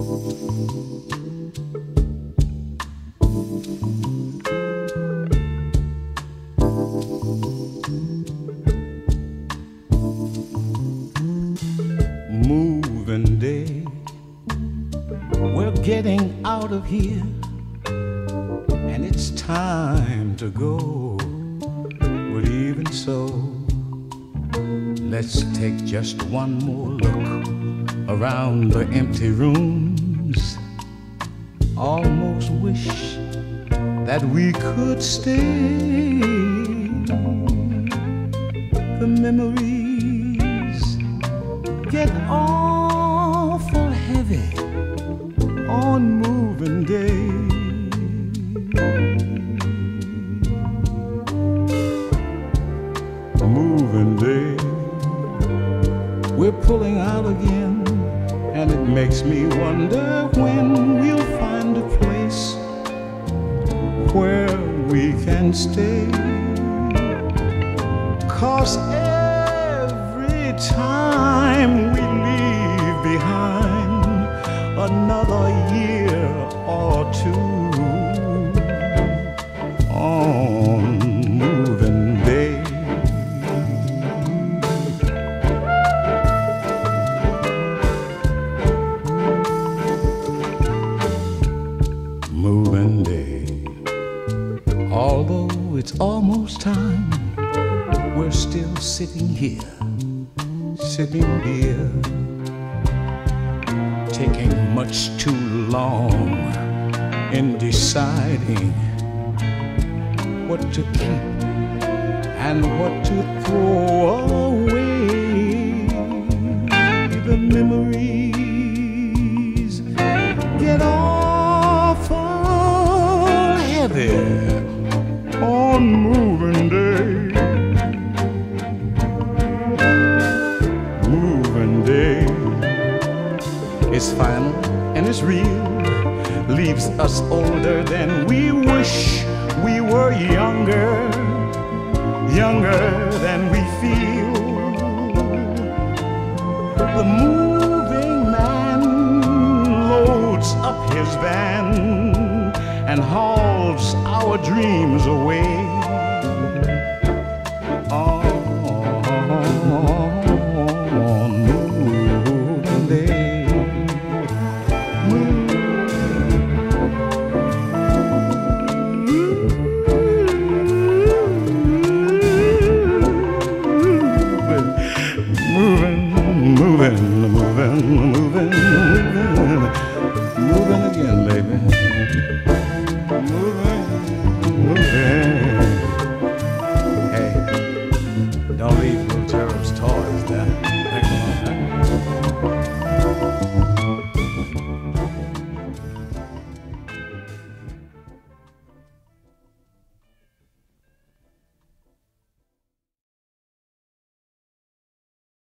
Moving day, we're getting out of here, and it's time to go. But even so, let's take just one more look around the empty rooms. Almost wish that we could stay. The memories get awful heavy on moving day. Moving day, we're pulling out again, and it makes me wonder when we'll find a place where we can stay. 'Cause every time we leave behind another year or two on moving day, moving day. Although it's almost time, we're still sitting here, taking much too long in deciding what to keep and what to throw away. The memories get awful heavy on moving day. Moving day is final and it's real, leaves us older than we wish we were younger, younger than we feel. The moving man loads up his van and hauls our dreams away. On moving day, moving again, baby.